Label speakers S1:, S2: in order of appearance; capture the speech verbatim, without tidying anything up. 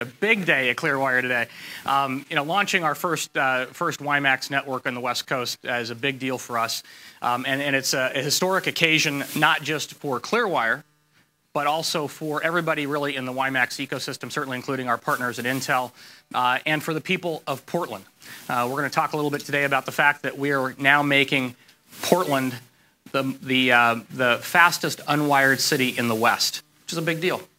S1: A big day at Clearwire today. Um, you know, launching our first uh, first WiMAX network on the West Coast is a big deal for us, um, and, and it's a, a historic occasion not just for Clearwire, but also for everybody really in the WiMAX ecosystem, certainly including our partners at Intel, uh, and for the people of Portland. Uh, we're going to talk a little bit today about the fact that we are now making Portland the the uh, the fastest unwired city in the West, which is a big deal.